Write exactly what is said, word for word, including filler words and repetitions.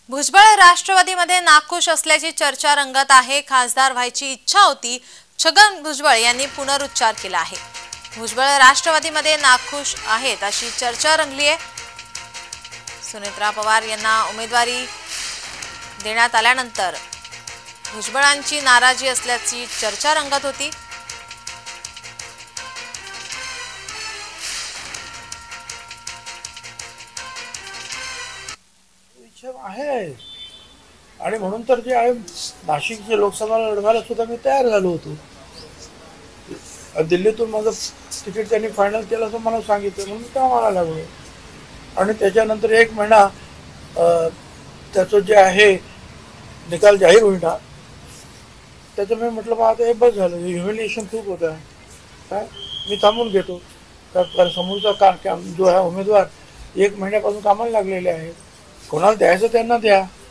भुजबळ राष्ट्रवादीमध्ये नाखुश असल्याची चर्चा रंगत आहे। खासदार व्हायची इच्छा होती, छगन भुजबळ यांनी पुनरुच्चार केला आहे। भुजबळ राष्ट्रवादीमध्ये नाखुश आहेत अशी चर्चा रंगली आहे। सुनेत्रा पवार यांना उमेदवारी देण्यात आल्यानंतर भुजबळांची नाराजी असल्याची चर्चा रंगत होती। आहे आणि म्हणून तर जे आहे नाशिकचे लोकसभाला लढवायला सुद्धा मी तयार झालो होतो। दिल्लीतून माझं तिकीट त्यांनी फायनल केलं असं मला सांगितलं, म्हणून कामाला लागलो आणि त्याच्यानंतर एक महिना त्याचं जे आहे निकाल जाहीर होईना, त्याचं मी म्हटलं मग आता हे बस झालं, ह्युमिलिएशन खूप होतं आहे, काय मी थांबून घेतो। कारण समोरचा काम जो आहे उमेदवार एक महिन्यापासून कामाला लागलेले आहे, कोणाला द्यायचं त्यांना द्या।